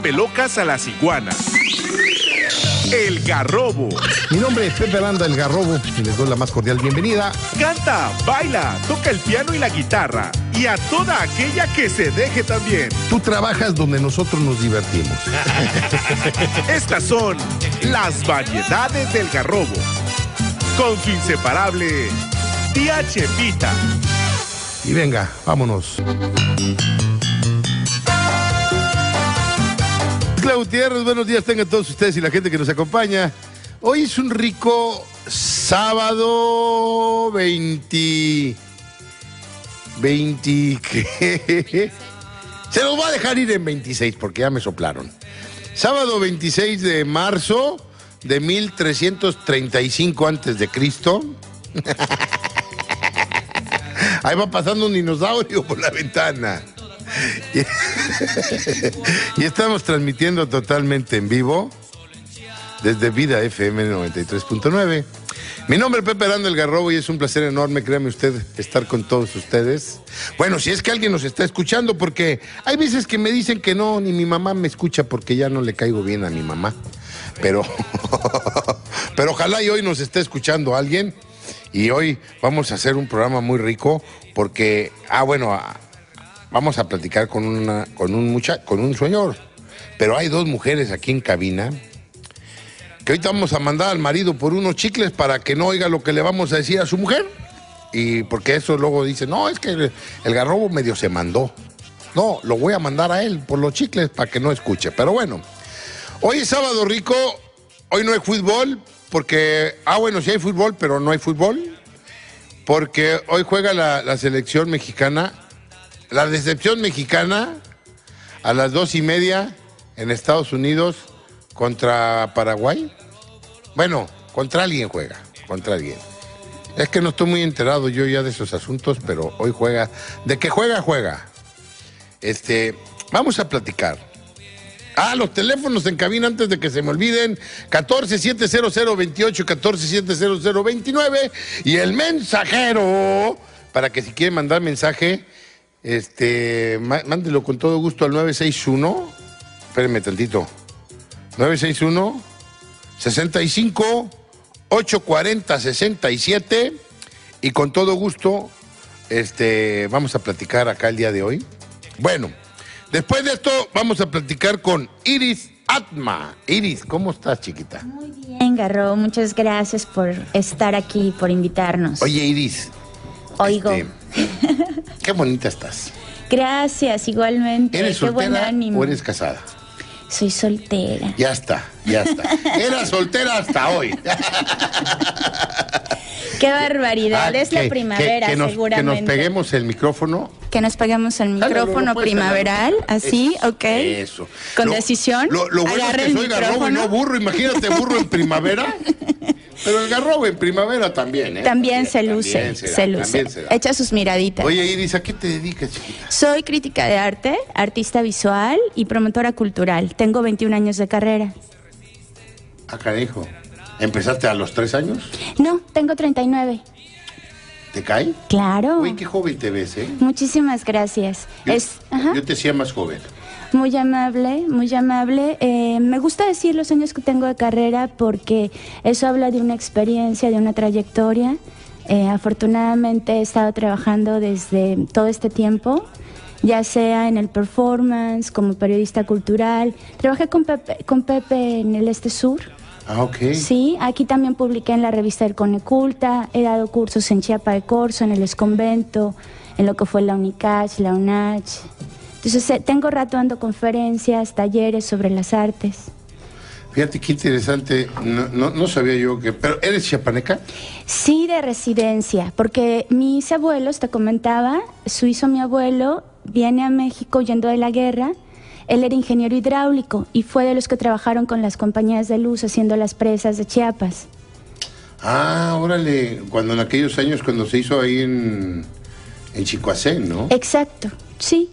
vuelve locas a las iguanas. El Garrobo. Mi nombre es Pepe Aranda, el Garrobo, y les doy la más cordial bienvenida. Canta, baila, toca el piano y la guitarra. Y a toda aquella que se deje también. Tú trabajas donde nosotros nos divertimos. Estas son las variedades del Garrobo. Con su inseparable tía Chepita. Y venga, vámonos. Gutiérrez, buenos días tengan todos ustedes y la gente que nos acompaña. Hoy es un rico sábado 20... ¿qué? Se los voy a dejar ir en 26 porque ya me soplaron. Sábado 26 de marzo de 1335 antes de Cristo. Ahí va pasando un dinosaurio por la ventana. Y estamos transmitiendo totalmente en vivo desde Vida FM 93.9. Mi nombre es Pepe Aranda, el Garrobo, y es un placer enorme, créame usted, estar con todos ustedes. Bueno, si es que alguien nos está escuchando, porque hay veces que me dicen que no, ni mi mamá me escucha porque ya no le caigo bien a mi mamá. Pero ojalá y hoy nos esté escuchando alguien. Y hoy vamos a hacer un programa muy rico porque, vamos a platicar con un señor. Pero hay dos mujeres aquí en cabina que ahorita vamos a mandar al marido por unos chicles para que no oiga lo que le vamos a decir a su mujer. Y porque eso luego dice, no, es que el Garrobo medio se mandó. No, lo voy a mandar a él por los chicles para que no escuche. Pero bueno, hoy es sábado rico, hoy no hay fútbol, porque, sí hay fútbol, pero no hay fútbol, porque hoy juega la selección mexicana, la decepción mexicana, a las 2:30 en Estados Unidos contra Paraguay. Bueno, contra alguien juega, contra alguien. Es que no estoy muy enterado yo ya de esos asuntos, pero hoy juega. De que juega. Vamos a platicar. Los teléfonos en cabina antes de que se me olviden, 14-700-28, 14-700-29, y el mensajero, para que si quiere mandar mensaje, mándelo con todo gusto al 961, espérenme tantito, 961-65-840-67, y con todo gusto, vamos a platicar acá el día de hoy. Bueno, después de esto, vamos a platicar con Iris Atma. Iris, ¿cómo estás, chiquita? Muy bien, Garro. Muchas gracias por estar aquí, por invitarnos. Oye, Iris. Oigo. Qué bonita estás. Gracias, igualmente. ¿Eres Qué buen soltera ánimo. o eres casada? Soy soltera. Ya está. Era soltera hasta hoy. Qué barbaridad. Es la primavera, seguramente. Que nos peguemos el micrófono. Que nos pegamos el micrófono primaveral, así, ok. Eso. Con decisión. Lo bueno es que soy Garrobo y no burro. Imagínate burro en primavera. Pero el Garrobo en primavera también, ¿eh? También se luce. Echa sus miraditas. Oye, Iris, ¿a qué te dedicas, chiquita? Soy crítica de arte, artista visual y promotora cultural. Tengo 21 años de carrera. Carajo. ¿Empezaste a los 3 años? No, tengo 39. ¿Te cae? Claro. Uy, qué joven te ves, ¿eh? Muchísimas gracias. Yo te hacía más joven. Muy amable, muy amable. Me gusta decir los años que tengo de carrera porque eso habla de una experiencia, de una trayectoria. Afortunadamente he estado trabajando desde todo este tiempo, ya sea en el performance, como periodista cultural. Trabajé con Pepe en el Este Sur. Ok. Sí, aquí también publiqué en la revista del Coneculta, he dado cursos en Chiapa de Corzo, en el Esconvento, en lo que fue la Unicach, la UNACH. Entonces tengo rato dando conferencias, talleres sobre las artes. Fíjate qué interesante, no sabía yo que... ¿Pero eres chiapaneca? Sí, de residencia, porque mis abuelos, te comentaba, mi abuelo, viene a México huyendo de la guerra. Él era ingeniero hidráulico y fue de los que trabajaron con las compañías de luz haciendo las presas de Chiapas. Órale, cuando en aquellos años, cuando se hizo ahí en Chicoacén, ¿no? Exacto, sí.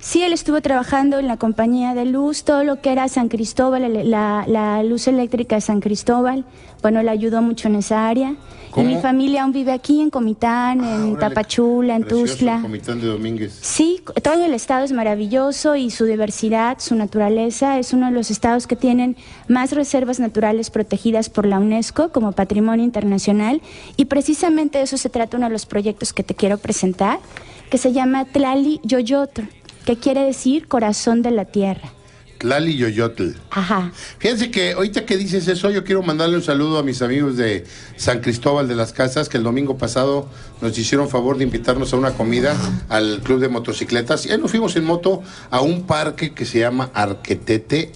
Sí, él estuvo trabajando en la compañía de luz, todo lo que era San Cristóbal, la luz eléctrica de San Cristóbal. Bueno, le ayudó mucho en esa área. ¿Cómo? Y mi familia aún vive aquí, en Comitán, en Tapachula, en Tuxtla. Comitán de Domínguez. Sí, todo el estado es maravilloso y su diversidad, su naturaleza. Es uno de los estados que tienen más reservas naturales protegidas por la UNESCO como Patrimonio Internacional. Y precisamente de eso se trata uno de los proyectos que te quiero presentar, que se llama Tlali-Yoyotl, que quiere decir corazón de la tierra. Tlali-Yoyotl. Ajá. Fíjense que ahorita que dices eso, yo quiero mandarle un saludo a mis amigos de San Cristóbal de las Casas, que el domingo pasado nos hicieron favor de invitarnos a una comida al club de motocicletas. Y nos fuimos en moto a un parque que se llama Arquete,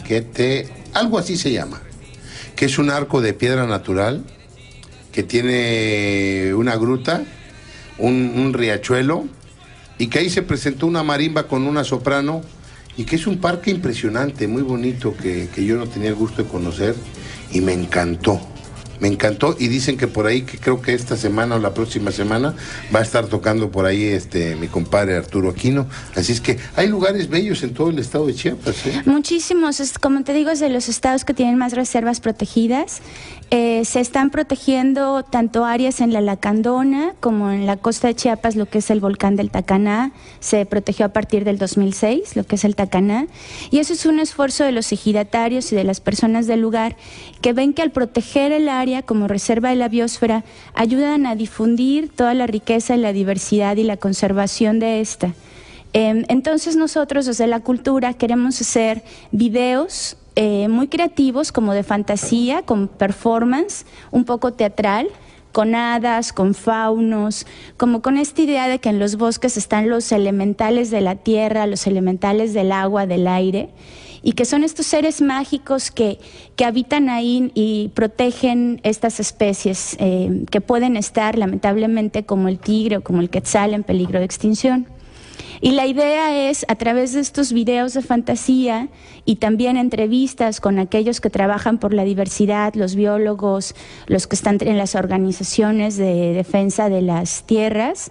algo así se llama, que es un arco de piedra natural, que tiene una gruta, un riachuelo, y que ahí se presentó una marimba con una soprano, y que es un parque impresionante, muy bonito, que yo no tenía el gusto de conocer, y me encantó, y dicen que por ahí, que creo que esta semana o la próxima semana, va a estar tocando por ahí mi compadre Arturo Aquino, así es que hay lugares bellos en todo el estado de Chiapas, ¿eh? Muchísimos, como te digo, es de los estados que tienen más reservas protegidas. Se están protegiendo tanto áreas en la Lacandona como en la costa de Chiapas, lo que es el volcán del Tacaná. Se protegió a partir del 2006, lo que es el Tacaná. Y eso es un esfuerzo de los ejidatarios y de las personas del lugar, que ven que al proteger el área como reserva de la biosfera, ayudan a difundir toda la riqueza y la diversidad y la conservación de esta. Entonces nosotros desde la cultura queremos hacer videos muy creativos, como de fantasía, con performance, un poco teatral, con hadas, con faunos, como con esta idea de que en los bosques están los elementales de la tierra, los elementales del agua, del aire, y que son estos seres mágicos que habitan ahí y protegen estas especies que pueden estar, lamentablemente, como el tigre o como el quetzal, en peligro de extinción. Y la idea es, a través de estos videos de fantasía y también entrevistas con aquellos que trabajan por la diversidad, los biólogos, los que están en las organizaciones de defensa de las tierras,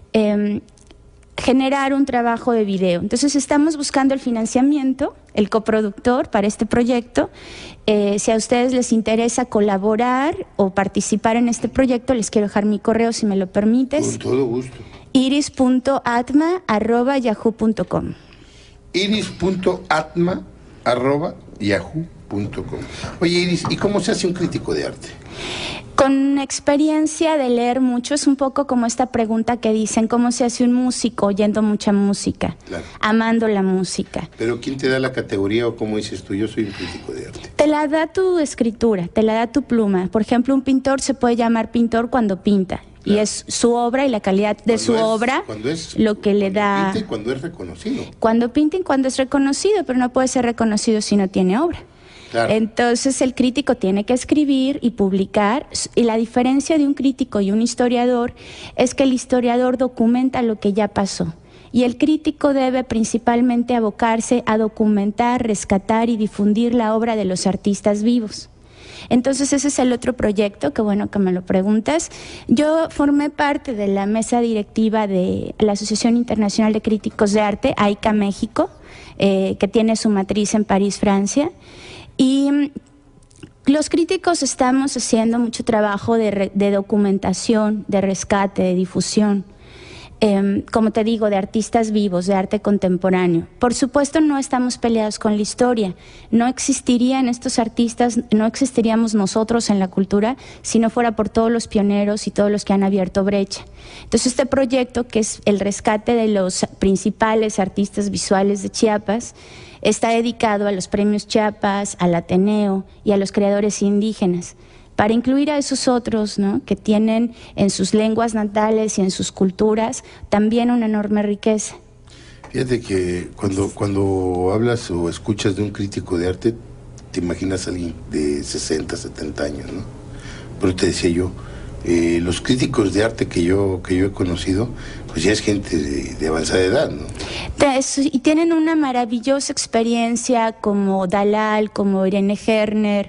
generar un trabajo de video. Entonces estamos buscando el financiamiento, el coproductor para este proyecto. Si a ustedes les interesa colaborar o participar en este proyecto, les quiero dejar mi correo, si me lo permites. Con todo gusto. iris.atma@yahoo.com. iris.atma@yahoo.com. Oye, Iris, ¿y cómo se hace un crítico de arte? Con experiencia de leer mucho, es un poco como esta pregunta que dicen, ¿cómo se hace un músico oyendo mucha música? Claro. Amando la música. Pero ¿quién te da la categoría o cómo dices tú? Yo soy un crítico de arte. Te la da tu escritura, te la da tu pluma. Por ejemplo, un pintor se puede llamar pintor cuando pinta. Claro. Y es su obra y la calidad de su obra lo que le da... Pinta y cuando es reconocido. Cuando pinta y cuando es reconocido, pero no puede ser reconocido si no tiene obra. Claro. Entonces el crítico tiene que escribir y publicar, y la diferencia de un crítico y un historiador es que el historiador documenta lo que ya pasó, y el crítico debe principalmente abocarse a documentar, rescatar y difundir la obra de los artistas vivos. Entonces ese es el otro proyecto, que bueno que me lo preguntas. Yo formé parte de la mesa directiva de la Asociación Internacional de Críticos de Arte, AICA México, que tiene su matriz en París, Francia. Y los críticos estamos haciendo mucho trabajo de documentación, de rescate, de difusión, como te digo, de artistas vivos, de arte contemporáneo. Por supuesto, no estamos peleados con la historia. No existirían estos artistas, no existiríamos nosotros en la cultura si no fuera por todos los pioneros y todos los que han abierto brecha. Entonces, este proyecto, que es el rescate de los principales artistas visuales de Chiapas, está dedicado a los premios Chiapas, al Ateneo y a los creadores indígenas, para incluir a esos otros, ¿no?, que tienen en sus lenguas natales y en sus culturas también una enorme riqueza. Fíjate que cuando hablas o escuchas de un crítico de arte, te imaginas a alguien de 60, 70 años, ¿no? Pero te decía yo, los críticos de arte que yo he conocido, pues ya es gente de avanzada edad, ¿no? Y tienen una maravillosa experiencia, como Dalal, como Irene Herner.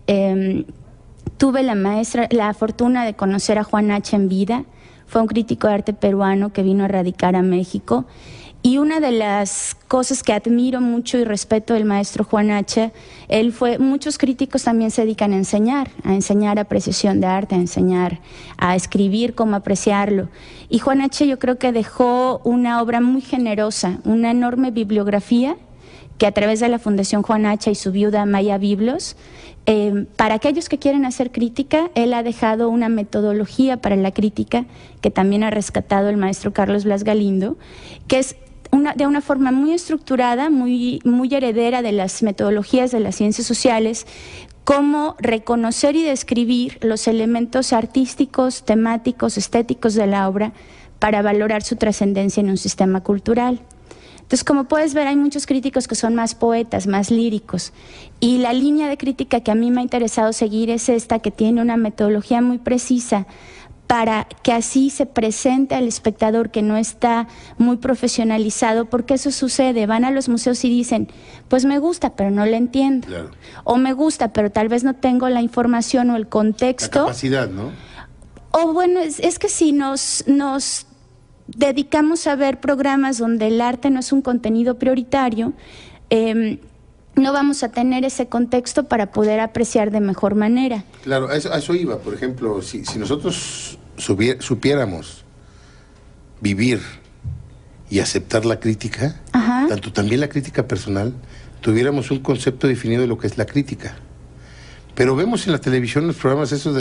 Tuve la fortuna de conocer a Juan H. en vida. Fue un crítico de arte peruano que vino a radicar a México. Y una de las cosas que admiro mucho y respeto del maestro Juan H., muchos críticos también se dedican a enseñar apreciación de arte, a enseñar a escribir cómo apreciarlo. Y Juan H. yo creo que dejó una obra muy generosa, una enorme bibliografía, que a través de la Fundación Juan H. y su viuda Maya Biblos, para aquellos que quieren hacer crítica, él ha dejado una metodología para la crítica, que también ha rescatado el maestro Carlos Blas Galindo, que es de una forma muy estructurada, muy heredera de las metodologías de las ciencias sociales, cómo reconocer y describir los elementos artísticos, temáticos, estéticos de la obra para valorar su trascendencia en un sistema cultural. Entonces, como puedes ver, hay muchos críticos que son más poetas, más líricos, y la línea de crítica que a mí me ha interesado seguir es esta, que tiene una metodología muy precisa, para que así se presente al espectador que no está muy profesionalizado, porque eso sucede, van a los museos y dicen, pues me gusta, pero no le entiendo, claro. O me gusta, pero tal vez no tengo la información o el contexto. La capacidad, ¿no? O bueno, es que si nos dedicamos a ver programas donde el arte no es un contenido prioritario, no vamos a tener ese contexto para poder apreciar de mejor manera. Claro, a eso iba. Por ejemplo, si nosotros supiéramos vivir y aceptar la crítica, ajá, tanto también la crítica personal, tuviéramos un concepto definido de lo que es la crítica. Pero vemos en la televisión los programas esos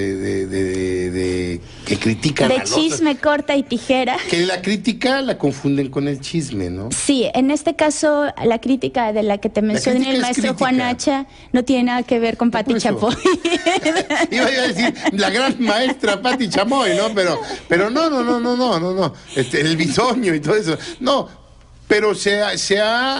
de que critican de chisme, corta y tijera. Que la crítica la confunden con el chisme, ¿no? Sí, en este caso la crítica de la que te mencioné el maestro Juan H. no tiene nada que ver con Pati Chapoy. Iba a decir la gran maestra Pati Chapoy, ¿no? Pero no. El bisoño y todo eso. No, pero se ha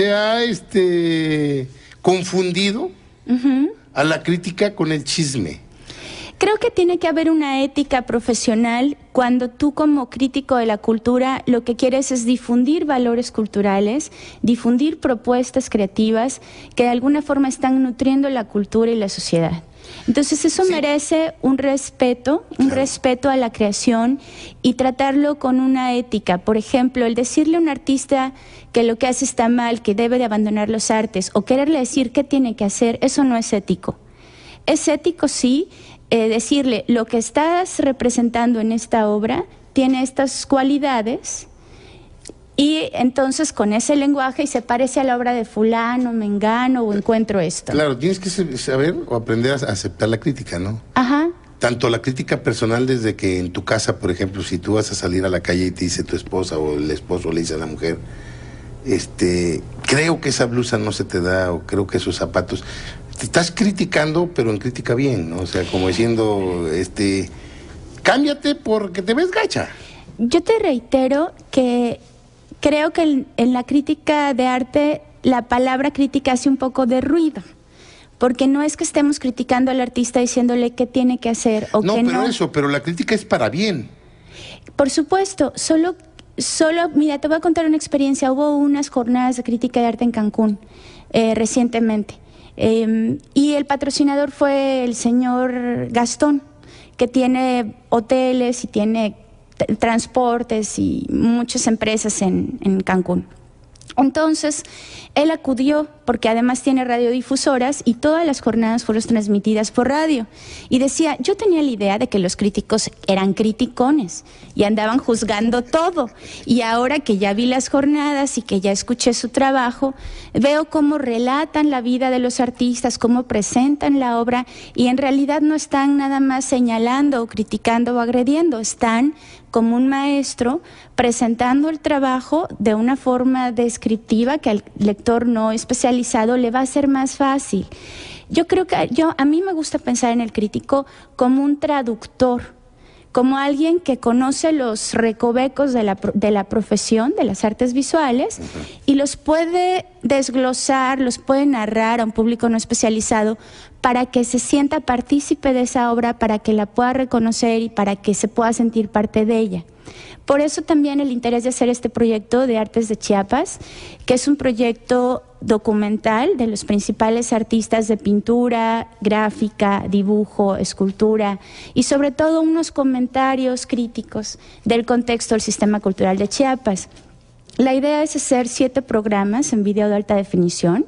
confundido. Uh-huh. A la crítica con el chisme. Creo que tiene que haber una ética profesional cuando tú, como crítico de la cultura, lo que quieres es difundir valores culturales, difundir propuestas creativas que de alguna forma están nutriendo la cultura y la sociedad. Entonces eso sí merece un respeto a la creación y tratarlo con una ética. Por ejemplo, el decirle a un artista que lo que hace está mal, que debe de abandonar los artes, o quererle decir qué tiene que hacer, eso no es ético. Es ético, sí, decirle lo que estás representando en esta obra tiene estas cualidades, y entonces con ese lenguaje, y se parece a la obra de fulano, mengano, o encuentro esto. Claro, tienes que saber o aprender a aceptar la crítica, ¿no? Ajá. Tanto la crítica personal, desde que en tu casa, por ejemplo, si tú vas a salir a la calle y te dice tu esposa o el esposo le dice a la mujer, creo que esa blusa no se te da, o creo que esos zapatos, te estás criticando, pero en crítica bien, ¿no? O sea, como diciendo, cámbiate porque te ves gacha. Yo te reitero que creo que en la crítica de arte la palabra crítica hace un poco de ruido, porque no es que estemos criticando al artista diciéndole qué tiene que hacer o qué no. Pero la crítica es para bien. Por supuesto, solo, mira, te voy a contar una experiencia. Hubo unas jornadas de crítica de arte en Cancún recientemente, y el patrocinador fue el señor Gastón, que tiene hoteles y tiene transportes y muchas empresas en Cancún. Entonces, él acudió porque además tiene radiodifusoras y todas las jornadas fueron transmitidas por radio. Y decía, yo tenía la idea de que los críticos eran criticones y andaban juzgando todo. Y ahora que ya vi las jornadas y que ya escuché su trabajo, veo cómo relatan la vida de los artistas, cómo presentan la obra, y en realidad no están nada más señalando o criticando o agrediendo, están como un maestro presentando el trabajo de una forma descriptiva que al lector no especializado le va a ser más fácil. Yo creo que a mí me gusta pensar en el crítico como un traductor, como alguien que conoce los recovecos de la profesión, de las artes visuales, y los puede desglosar, los puede narrar a un público no especializado para que se sienta partícipe de esa obra, para que la pueda reconocer y para que se pueda sentir parte de ella. Por eso también el interés de hacer este proyecto de Artes de Chiapas, que es un proyecto documental de los principales artistas de pintura, gráfica, dibujo, escultura, y sobre todo unos comentarios críticos del contexto del sistema cultural de Chiapas. La idea es hacer 7 programas en video de alta definición,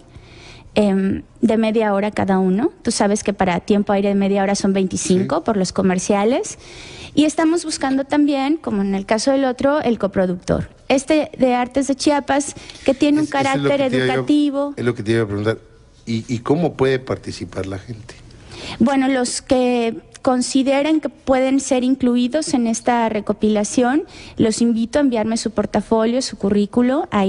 de media hora cada uno. Tú sabes que para tiempo aire de media hora son 25 sí, por los comerciales. Y estamos buscando también, como en el caso del otro, el coproductor. Este de Artes de Chiapas, que tiene un carácter educativo. Es lo que te iba a preguntar. ¿Y cómo puede participar la gente? Bueno, los que consideren que pueden ser incluidos en esta recopilación, los invito a enviarme su portafolio, su currículo a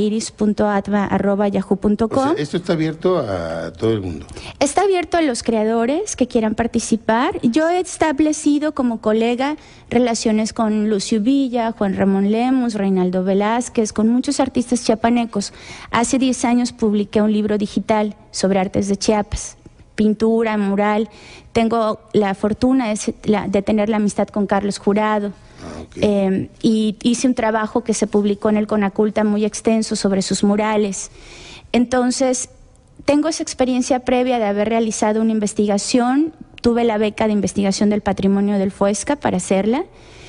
iris.atma@yahoo.com. O sea, esto está abierto a todo el mundo. Está abierto a los creadores que quieran participar. Yo he establecido como colega relaciones con Lucio Villa, Juan Ramón Lemus, Reinaldo Velázquez, con muchos artistas chiapanecos. Hace 10 años publiqué un libro digital sobre artes de Chiapas, pintura, mural. Tengo la fortuna de tener la amistad con Carlos Jurado. Okay. Y hice un trabajo que se publicó en el Conaculta muy extenso sobre sus murales. Entonces, tengo esa experiencia previa de haber realizado una investigación. Tuve la beca de investigación del patrimonio del FUESCA para hacerla.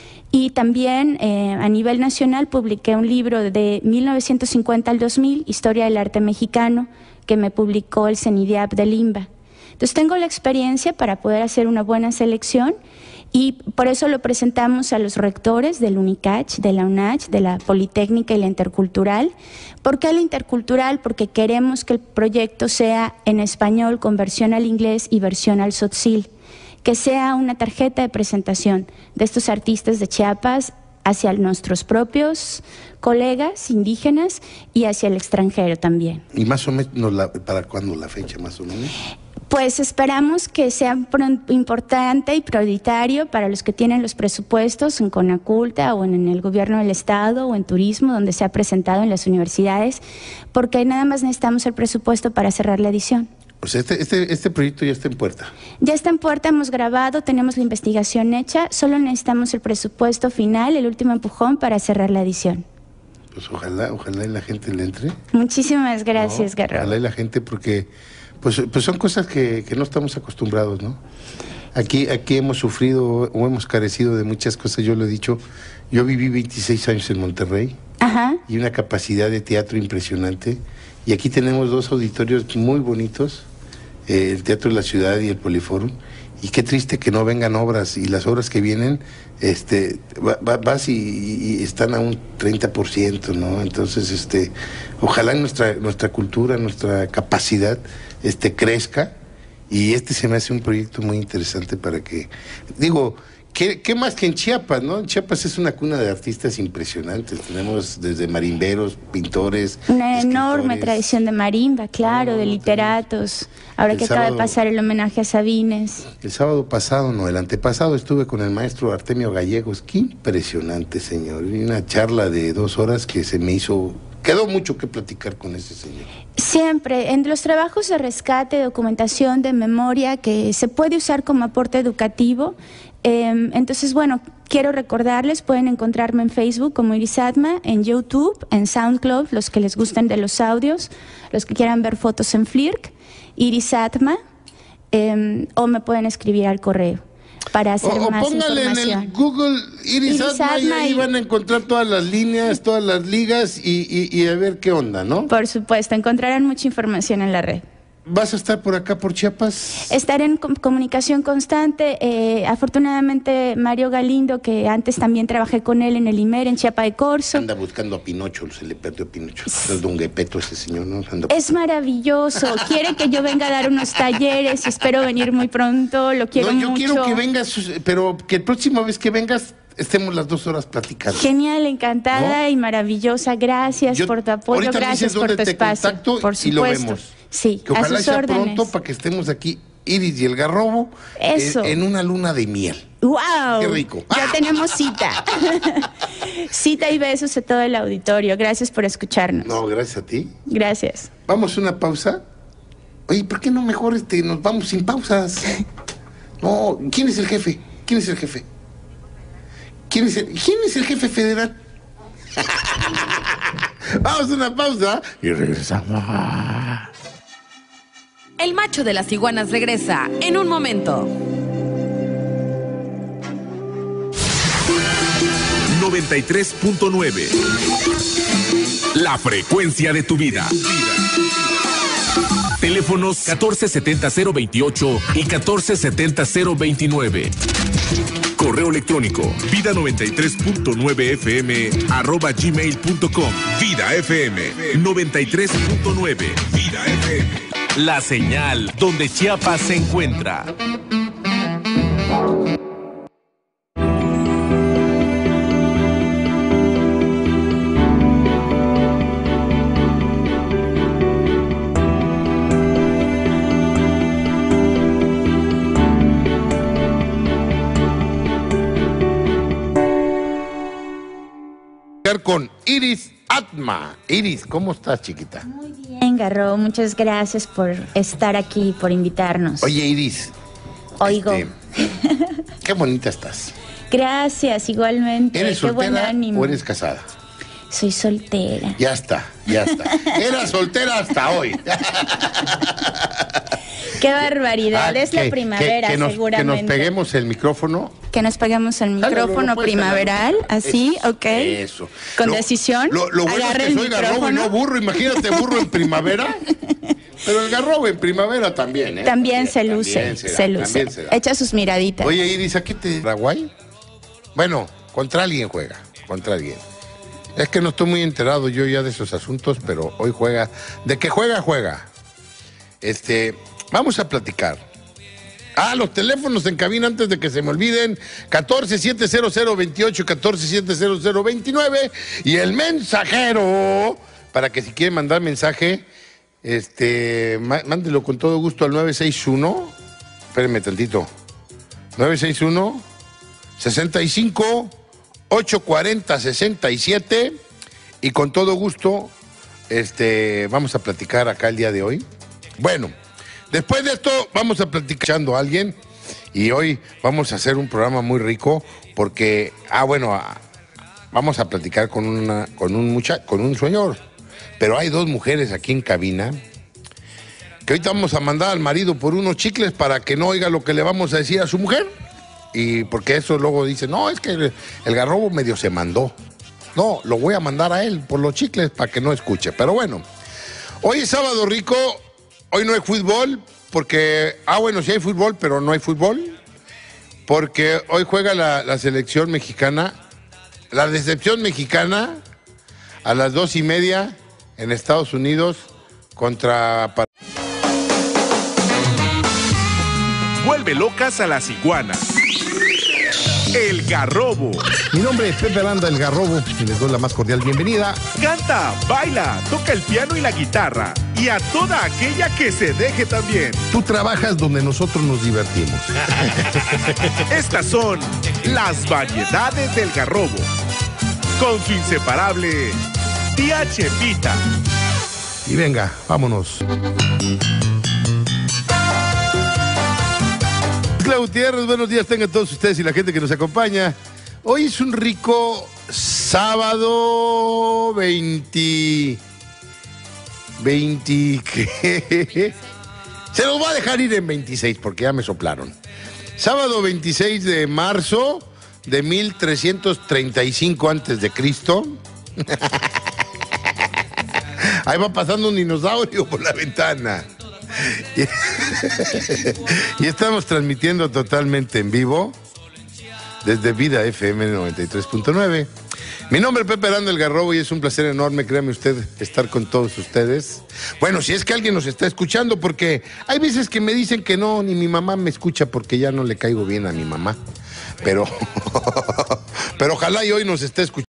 Y también a nivel nacional publiqué un libro de 1950 al 2000, Historia del Arte Mexicano, que me publicó el CENIDIAP de Limba. Entonces tengo la experiencia para poder hacer una buena selección y por eso lo presentamos a los rectores del UNICACH, de la UNACH, de la Politécnica y la Intercultural. ¿Por qué la Intercultural? Porque queremos que el proyecto sea en español con versión al inglés y versión al tzotzil, que sea una tarjeta de presentación de estos artistas de Chiapas hacia nuestros propios colegas indígenas y hacia el extranjero también. ¿Y más o menos para cuándo la fecha más o menos? Pues esperamos que sea importante y prioritario para los que tienen los presupuestos en Conaculta o en el gobierno del estado o en turismo, donde se ha presentado en las universidades, porque nada más necesitamos el presupuesto para cerrar la edición. O sea, este proyecto ya está en puerta. Ya está en puerta, hemos grabado, tenemos la investigación hecha, solo necesitamos el presupuesto final, el último empujón para cerrar la edición. Pues ojalá y la gente le entre. Muchísimas gracias, Garro. Ojalá y la gente, porque pues son cosas que no estamos acostumbrados, ¿no? Aquí hemos sufrido o hemos carecido de muchas cosas, yo lo he dicho. Yo viví 26 años en Monterrey. Ajá. Y una capacidad de teatro impresionante. Y aquí tenemos 2 auditorios muy bonitos, el Teatro de la Ciudad y el Poliforum. Y qué triste que no vengan obras, y las obras que vienen, vas y están a un 30%, ¿no? Entonces, ojalá nuestra cultura, nuestra capacidad, crezca, y se me hace un proyecto muy interesante para que, digo, ¿qué más que en Chiapas, no? En Chiapas es una cuna de artistas impresionantes. Tenemos desde marimberos, pintores, una enorme tradición de marimba, claro, de literatos. Ahora que acaba de pasar el homenaje a Sabines. El sábado pasado, no, el antepasado, estuve con el maestro Artemio Gallegos. Qué impresionante, señor. Y una charla de 2 horas que se me hizo... Quedó mucho que platicar con ese señor. Siempre, en los trabajos de rescate, documentación, de memoria, que se puede usar como aporte educativo. Entonces, bueno, quiero recordarles, pueden encontrarme en Facebook como Iris Atma, en YouTube, en SoundCloud, los que les gusten de los audios, los que quieran ver fotos en Flirk, Iris Atma, o me pueden escribir al correo para hacer más información. O póngale en el Google Iris Atma y ahí van a encontrar todas las líneas, todas las ligas y a ver qué onda, ¿no? Por supuesto, encontrarán mucha información en la red. ¿Vas a estar por acá, por Chiapas? Estaré en comunicación constante. Afortunadamente, Mario Galindo, que antes también trabajé con él en el IMER, en Chiapa de Corzo. Anda buscando a Pinocho, se le perdió a Pinocho. Es de un guepeto ese señor, ¿no? Es maravilloso. Quiere que yo venga a dar unos talleres. Espero venir muy pronto. Lo quiero mucho. Yo quiero que vengas, pero que la próxima vez que vengas estemos las 2 horas platicando. Genial, encantada, ¿no? Y maravillosa. Gracias por tu apoyo, gracias por tu espacio. Por supuesto. Y lo vemos. Sí, que ojalá sea pronto para que estemos aquí, Iris y el Garrobo, en una luna de miel. ¡Wow! ¡Qué rico! Ya tenemos cita. Cita y besos a todo el auditorio. Gracias por escucharnos. No, gracias a ti. Gracias. Vamos a una pausa. Oye, ¿por qué no mejor nos vamos sin pausas? No, ¿quién es el jefe? ¿Quién es el jefe? ¿Quién es el jefe federal? Vamos a una pausa y regresamos. El macho de las iguanas regresa en un momento. 93.9 La frecuencia de tu vida. Teléfonos 1470-028 y 1470-029. Correo electrónico vida93.9fm@gmail.com. Vida FM 93.9. Vida FM. La señal donde Chiapas se encuentra. Con Iris Atma. Iris, ¿cómo estás, chiquita? Muy bien, Garro, muchas gracias por estar aquí, por invitarnos. Oye, Iris. Oigo. Qué bonita estás. Gracias, igualmente. ¿Eres Qué buen soltera ánimo. o eres casada? Soy soltera. Ya está, ya está. Era soltera hasta hoy. Qué barbaridad, es la primavera, seguramente. Que nos peguemos el micrófono. Que nos peguemos el micrófono primaveral, así, ok. Eso. Con decisión. Lo bueno es que soy garrobo y no burro. Imagínate burro en primavera. Pero el garrobo en primavera también, ¿eh? También se luce, se luce. Echa sus miraditas. Oye, Iris, ¿a qué te... Paraguay? Bueno, contra alguien juega, contra alguien. Es que no estoy muy enterado yo ya de esos asuntos, pero hoy juega. De que juega, juega. Vamos a platicar. Los teléfonos en cabina antes de que se me olviden. 14-700-28, 14-700-29. Y el mensajero, para que si quiere mandar mensaje, mándelo con todo gusto al 961. Espérenme tantito. 961-65-840-67. Y con todo gusto, vamos a platicar acá el día de hoy. Bueno. Después de esto, vamos a platicar a alguien y hoy vamos a hacer un programa muy rico porque, vamos a platicar con un señor, pero hay dos mujeres aquí en cabina que ahorita vamos a mandar al marido por unos chicles para que no oiga lo que le vamos a decir a su mujer y porque eso luego dice, no, es que el garrobo medio se mandó. No, lo voy a mandar a él por los chicles para que no escuche, pero bueno, hoy es sábado rico. Hoy no hay fútbol, porque... sí hay fútbol, pero no hay fútbol. Porque hoy juega la selección mexicana, la decepción mexicana, a las 2:30 en Estados Unidos contra... Vuelve locas a las iguanas. El Garrobo. Mi nombre es Pepe Aranda, el Garrobo, y les doy la más cordial bienvenida. Canta, baila, toca el piano y la guitarra. Y a toda aquella que se deje también. Tú trabajas donde nosotros nos divertimos. Estas son las variedades del Garrobo. Con su inseparable tía Chepita. Y venga, vámonos. Claudio Gutiérrez, buenos días tengan todos ustedes y la gente que nos acompaña. Hoy es un rico sábado 20... ¿qué? Se los voy a dejar ir en 26 porque ya me soplaron. Sábado 26 de marzo de 1335 antes de Cristo. Ahí va pasando un dinosaurio por la ventana. Y estamos transmitiendo totalmente en vivo desde Vida FM 93.9. Mi nombre es Pepe Aranda, el Garrobo, y es un placer enorme, créame usted, estar con todos ustedes. Bueno, si es que alguien nos está escuchando, porque hay veces que me dicen que no, ni mi mamá me escucha porque ya no le caigo bien a mi mamá. Pero ojalá y hoy nos esté escuchando.